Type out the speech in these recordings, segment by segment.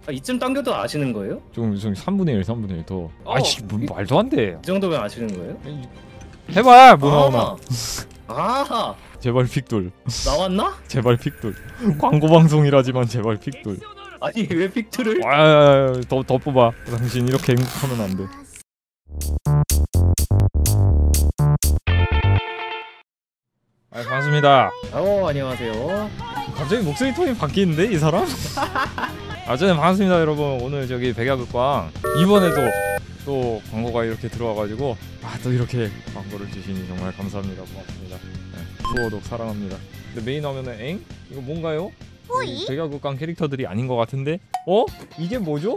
아, 이쯤 당겨도 아시는 거예요? 좀 3분의 1 3분의 1 더. 아이씨 뭐 말도 안 돼. 이 정도면 아시는 거예요? 해봐 뭐 나오나. 아 제발 픽돌. 나왔나? 제발 픽돌. 광고 방송이라지만 제발 픽돌. 아니 왜 픽트를? 더 뽑아. 당신 이렇게 행복하면 안 돼. 반갑습니다. 안녕하세요. 갑자기 목소리 톤이 바뀌는데 이 사람? 어쨌든 반갑습니다 여러분. 오늘 저기 백야극광 이번에도 또 광고가 이렇게 들어와가지고 또 이렇게 광고를 주시니 정말 감사합니다. 고맙습니다. 수호독 사랑합니다. 근데 메인 화면은 엥? 이거 뭔가요? 백야극광 캐릭터들이 아닌 것 같은데? 이게 뭐죠?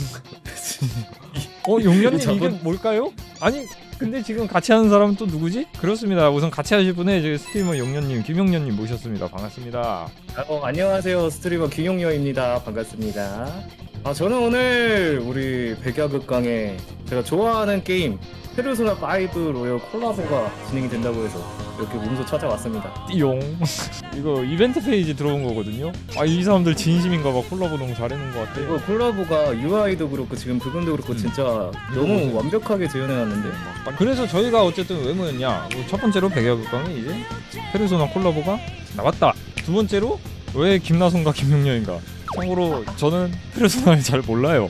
용련님 이게 뭘까요? 아니 근데 지금 같이 하는 사람은 또 누구지? 그렇습니다. 우선 같이 하실 분의 저희 스트리머 용련님, 김용련님 모셨습니다. 반갑습니다. 안녕하세요. 스트리머 김용녀입니다. 반갑습니다. 저는 오늘 우리 백야극광에 제가 좋아하는 게임 페르소나 5 로열 콜라보가 진행이 된다고 해서 이렇게 몸소 찾아왔습니다. 띠용. 이거 이벤트 페이지 들어온 거거든요. 이 사람들 진심인가봐. 콜라보 너무 잘해놓은 것 같아. 이거 콜라보가 UI도 그렇고 지금 부분도 그렇고 진짜 너무 완벽하게 재현해놨는데. 그래서 저희가 어쨌든 왜 모였냐. 첫 번째로 백야극광에 이제 페르소나 콜라보가 나왔다. 두 번째로 왜 김나성과 김용녀인가. 참고로 저는 페르소나를 잘 몰라요.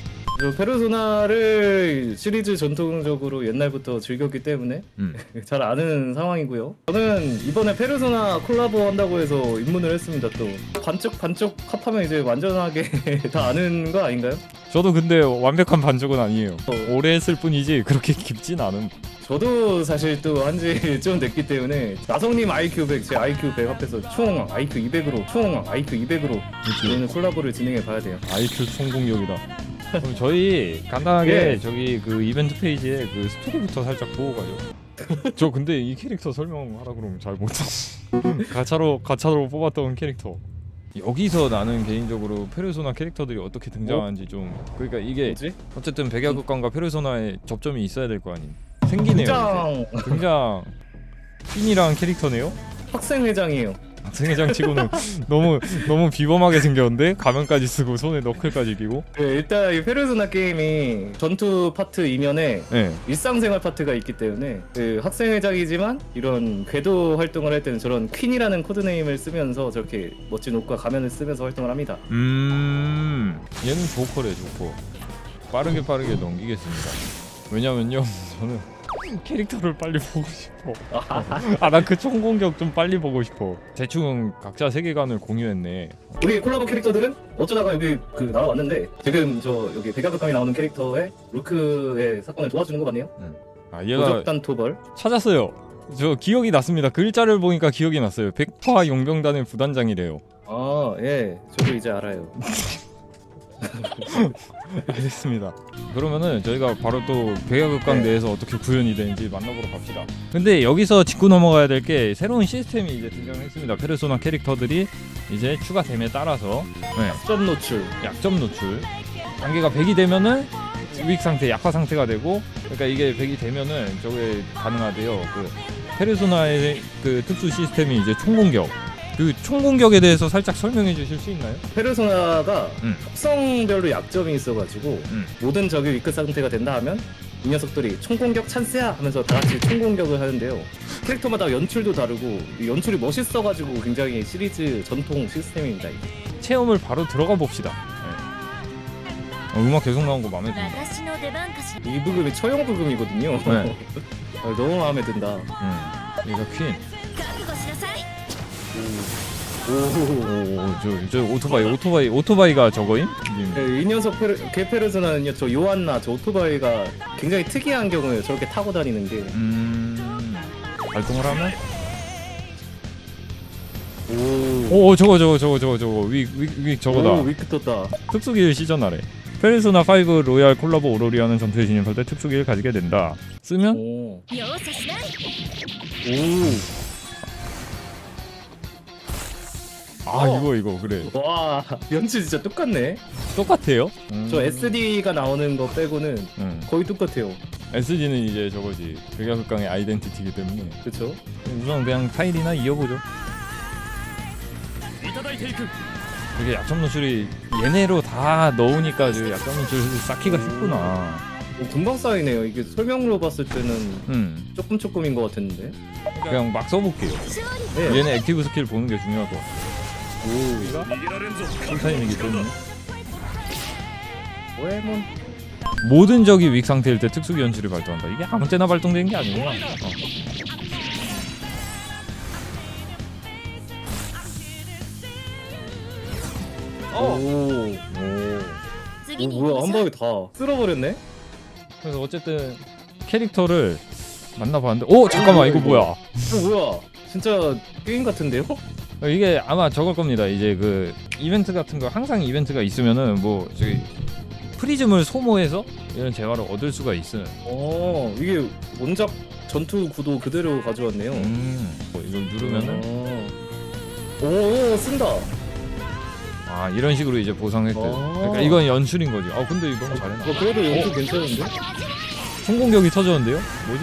페르소나를 시리즈 전통적으로 옛날부터 즐겼기 때문에 잘 아는 상황이고요. 저는 이번에 페르소나 콜라보 한다고 해서 입문을 했습니다. 또 반쪽 합하면 이제 완전하게 다 아는 거 아닌가요? 저도 근데 완벽한 반쪽은 아니에요. 오래 했을 뿐이지 그렇게 깊진 않음. 저도 사실 또 한지 좀 됐기 때문에 나성님 IQ 100, 제 IQ 100 합해서 총 IQ 200으로 저희는 콜라보를 진행해 봐야 돼요. IQ 총공격이다. 그럼 저희 간단하게 저기 그 이벤트 페이지에 그 스토리부터 살짝 보고 가죠. 저 근데 이 캐릭터 설명하라 그러면 잘 못하. 가차로 뽑았던 캐릭터. 여기서 나는 개인적으로 페르소나 캐릭터들이 어떻게 등장하는지 좀 그러니까 이게 뭐지? 어쨌든 백야극광과 페르소나의 접점이 있어야 될 거 아닌. 생기네요. 등장. 퀸이랑 캐릭터네요. 학생회장이에요. 학생회장 치고는 너무 비범하게 생겼는데 가면까지 쓰고 손에 너클까지 끼고. 네, 일단 이 페르소나 게임이 전투 파트 이면에 일상생활 파트가 있기 때문에 그 학생회장이지만 이런 궤도 활동을 할 때는 저런 퀸이라는 코드네임을 쓰면서 저렇게 멋진 옷과 가면을 쓰면서 활동을 합니다. 얘는 조커래 조커. 빠르게 넘기겠습니다. 왜냐면요 저는 캐릭터를 빨리 보고 싶어. 난 그 총공격 좀 빨리 보고 싶어. 대충 각자 세계관을 공유했네. 우리 콜라보 캐릭터들은 어쩌다가 여기 나왔는데 지금 여기 백야극광에 나오는 캐릭터의 루크의 사건을 도와주는 거 맞네요? 얘가 도적단 토벌 찾았어요. 저 기억이 났습니다. 글자를 보니까 기억이 났어요. 백화 용병단의 부단장이래요. 예, 저도 이제 알아요. 알겠습니다. 그러면은 저희가 바로 또 백야극광 내에서 어떻게 구현이 되는지 만나보러 갑시다. 근데 여기서 짚고 넘어가야 될 게 새로운 시스템이 이제 등장했습니다. 페르소나 캐릭터들이 이제 추가됨에 따라서 약점 노출 단계가 100이 되면은 위익 상태, 약화 상태가 되고, 그러니까 이게 100이 되면은 저게 가능하대요. 그 페르소나의 그 특수 시스템이 이제 총공격. 그 총공격에 대해서 살짝 설명해 주실 수 있나요? 페르소나가 합성별로 약점이 있어가지고 모든 적이 위크 상태가 된다 하면 이 녀석들이 총공격 찬스야 하면서 다같이 총공격을 하는데요. 캐릭터마다 연출도 다르고 이 연출이 멋있어가지고 굉장히 시리즈 전통 시스템입니다. 체험을 바로 들어가 봅시다. 음악 계속 나온 거 마음에 든다. 이 부금이 처형 부금이거든요. 너무 마음에 든다. 얘가 퀸. 저 오토바이가 저거임? 이 녀석 페르소나는요, 저 요한나 저 오토바이가 굉장히 특이한 경우에요. 저렇게 타고 다니는 게. 발동을 하면? 저거 위 저거다. 위크 떴다. 특수기를 시전하래. 페르소나 5 로얄 콜라보 오로리아는 전투에 진입할 때 특수기를 가지게 된다. 쓰면? 이거 그래. 와, 연출 진짜 똑같네. 똑같아요? 저 SD가 나오는 거 빼고는 거의 똑같아요. SD는 이제 저거지. 백야극광의 아이덴티티이기 때문에. 그쵸? 우선 그냥 타일이나 이어보죠. 이게 약점 노출이 얘네로 다 넣으니까 그 약점 노출 쌓기가 쉽구나. 금방 쌓이네요. 이게 설명으로 봤을 때는 조금인 것 같았는데. 그냥 막 써볼게요. 네. 얘네 액티브 스킬 보는 게 중요할 것 같아. 풀타임이기 때문에. 뭐해몬 모든 적이 윅 상태일 때 특수기 연출을 발동한다. 이게 아무 때나 발동되는 게 아니구나. 오 뭐야 한 방에 다 쓸어버렸네? 그래서 어쨌든 캐릭터를 만나봤는데 오 잠깐만 이거 뭐야? 뭐야 진짜 게임 같은데요? 이게 아마 저걸 겁니다. 이제 그 이벤트 같은 거 항상 이벤트가 있으면은 뭐 저기 프리즘을 소모해서 이런 재화를 얻을 수가 있어요. 이게 원작 전투 구도 그대로 가져왔네요. 뭐 이걸 누르면은 오 쓴다. 아 이런 식으로 이제 보상 획득. 그러니까 이건 연출인 거지. 아 근데 이거 너무 잘해놔. 그래도 연출 괜찮은데? 총공격이 터졌는데요? 뭐지?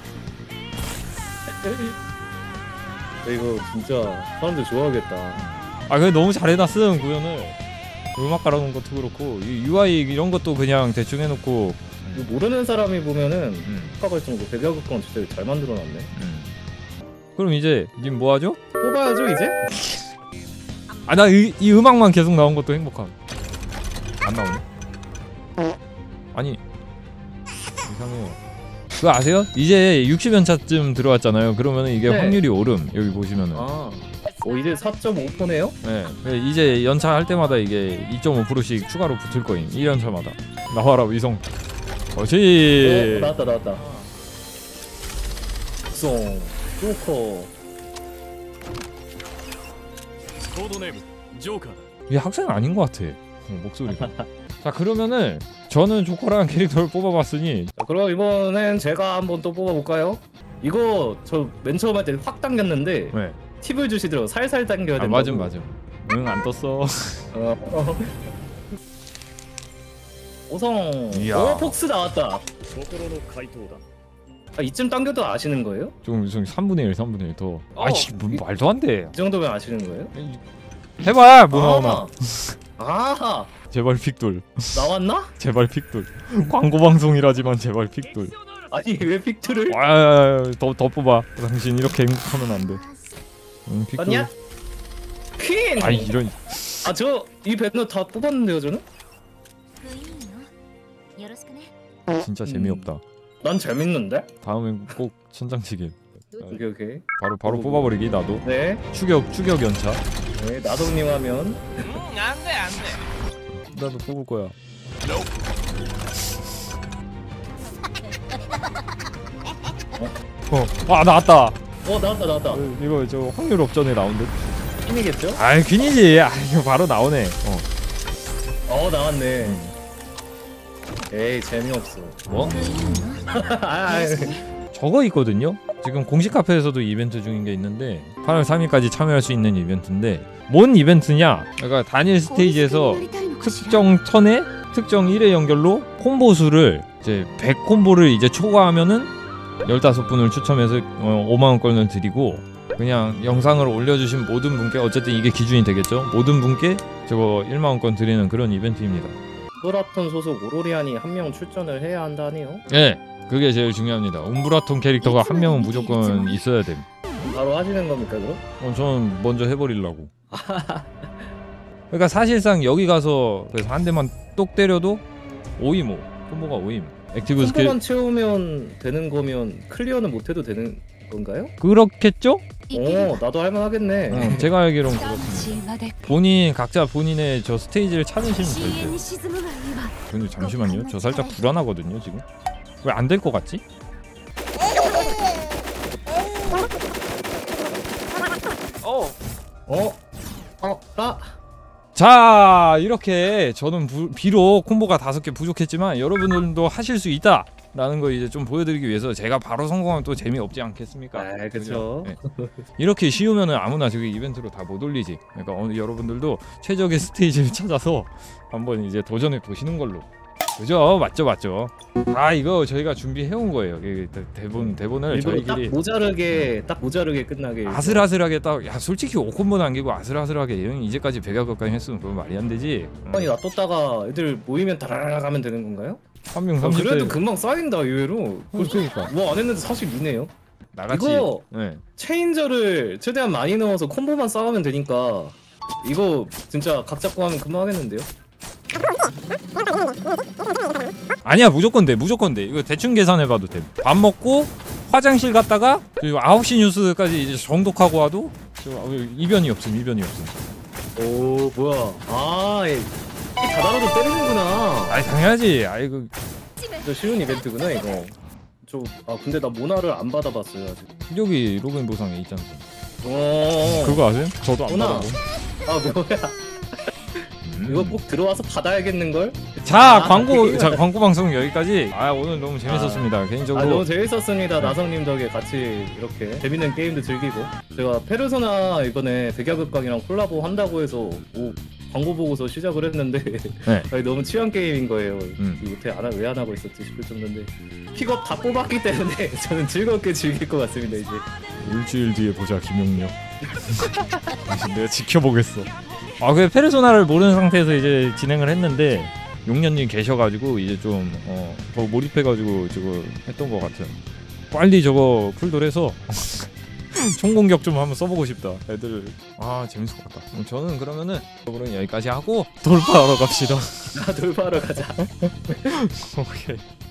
이거 진짜 사람들 좋아하겠다. 아 근데 너무 잘해놨음 구현을. 음악 깔아놓은 것도 그렇고 이 UI 이런 것도 그냥 대충 해놓고 이거 모르는 사람이 보면은 착각할 정도 백야극강 진짜 잘 만들어놨네. 그럼 이제 님 뭐하죠? 뽑아야죠 이제? 아 나 이 음악만 계속 나온 것도 행복함. 안 나오네. 아니 이상해요. 그거 아세요? 이제 60연차쯤 들어왔잖아요. 그러면은 이게 네. 확률이 오름. 여기 보시면은. 이제 4.5%네요? 네. 이제 연차 할 때마다 이게 2.5%씩 추가로 붙을 거임. 1연차마다. 나와라 위성. 어시. 나왔다. 송 조커. 이게 학생 아닌 것 같아. 목소리가. 자 그러면은 저는 조커라는 캐릭터를 뽑아봤으니 자, 그럼 이번엔 제가 한번 또 뽑아볼까요? 이거 저 맨 처음 할 때 확 당겼는데 네. 팁을 주시더라고. 살살 당겨야 된다고. 맞음. 응 안 떴어. 오성. 이야. 폭스 나왔다. 이쯤 당겨도 아시는 거예요? 좀 3분의 1 3분의 1 더. 아이씨 뭐 말도 안 돼. 이 정도면 아시는 거예요? 해봐 뭐 나오나. 아하 제발 픽돌. 나왔나? 제발 픽돌. 광고 방송이라지만 제발 픽돌. 아니 왜 픽트를? 더 뽑아. 당신 이렇게 행복하면 안 돼. 픽돌. 아니야? 퀸! 아이 이런. 저 이 배너 다 뽑았는데요 저는? 진짜 재미없다. 난 재밌는데? 다음엔 꼭 천장치기. 오케이. 바로 뽑아버리기 나도. 네. 추격 연차. 네 나동님 하면. 안돼. 나도 뽑을 거야. 나왔다. 나왔다. 이거 저 확률 업전에 나온 듯. 퀸이겠죠? 아이 퀸이지. 이거 바로 나오네. 나왔네. 에이 재미없어. 뭐? 아, 저거 있거든요. 지금 공식 카페에서도 이벤트 중인 게 있는데 8월 3일까지 참여할 수 있는 이벤트인데 뭔 이벤트냐? 그러니까 단일 스테이지에서 특정 턴에 특정 1회 연결로 콤보 수를 이제 100 콤보를 이제 초과하면은 15분을 추첨해서 5만원권을 드리고 그냥 영상을 올려주신 모든 분께 어쨌든 이게 기준이 되겠죠. 모든 분께 저거 1만원권 드리는 그런 이벤트입니다. 플라톤 소속 오로리안이 한 명 출전을 해야 한다네요. 네, 그게 제일 중요합니다. 움브라톤 캐릭터가 한 명은 무조건 있어야 됨. 바로 하시는 겁니까 그럼? 저는 먼저 해버리려고. 그러니까 사실상 여기 가서 그래서 한 대만 똑 때려도 5임 콤보가 5임. 액티브 스킬 콤보만 채우면 되는 거면 클리어는 못해도 되는 건가요? 그렇겠죠? 나도 할만하겠네. 제가 알기론 그렇습니다. 각자 본인의 저 스테이지를 찾으시면 될 듯. 근데 잠시만요. 저 살짝 불안하거든요 지금. 왜 안 될 것 같지? 자 이렇게 저는 비록 콤보가 5개 부족했지만 여러분들도 하실 수 있다 라는 거 이제 좀 보여드리기 위해서 제가 바로 성공하면 또 재미없지 않겠습니까? 그쵸. 네. 이렇게 쉬우면은 아무나 저기 이벤트로 다 못 올리지. 그러니까 여러분들도 최적의 스테이지를 찾아서 한번 이제 도전해 보시는 걸로. 그죠? 맞죠. 아 이거 저희가 준비해온 거예요. 이게 대본을 일부러 저희끼리 딱 모자르게 끝나게 아슬아슬하게 야 솔직히 5콤보 남기고 아슬아슬하게 형이 이제까지 100야급까지 했으면 그건 말이 안 되지. 아니 놔뒀다가 애들 모이면 다라락 하면 되는 건가요? 한 명 30대 그래도 금방 쌓인다 의외로. 그러니까 뭐 안 했는데 42네요. 나같이 이거 네. 체인저를 최대한 많이 넣어서 콤보만 쌓으면 되니까 이거 진짜 각 잡고 하면 금방 하겠는데요? 아니야 무조건 돼 이거 대충 계산해봐도 돼밥 먹고 화장실 갔다가 9시 뉴스까지 이제 정독하고 와도 이변이 없음 오 뭐야 이 자다가도 때리는구나. 아이 당연하지 아이고 저 쉬운 이벤트구나 이거. 근데 나 모나를 안 받아봤어요 아직. 여기 로그인 보상에 있잖아. 어. 그거 아세요? 저도 안 모나. 받아보. 뭐야? 이거 꼭 들어와서 받아야겠는걸? 자 광고 방송 여기까지. 오늘 너무 재밌었습니다. 개인적으로 너무 재밌었습니다. 나성님 덕에 같이 이렇게 재밌는 게임도 즐기고. 제가 페르소나 이번에 백야극강이랑 콜라보 한다고 해서 광고 보고서 시작을 했는데 네. 아니, 너무 취향 게임인 거예요. 왜 안 하고 있었지 싶을 정도인데 픽업 다 뽑았기 때문에 저는 즐겁게 즐길 것 같습니다. 이제 일주일 뒤에 보자 김용력. 내가 지켜보겠어. 그 페르소나를 모르는 상태에서 이제 진행을 했는데 용년님 계셔가지고 이제 좀 더 몰입해가지고 저거 했던 것 같아요. 빨리 저거 풀돌해서 총공격 좀 한번 써보고 싶다. 애들 재밌을 것 같다. 저는 그러면은 여기까지 하고 돌파하러 갑시다. 돌파하러 가자. 오케이.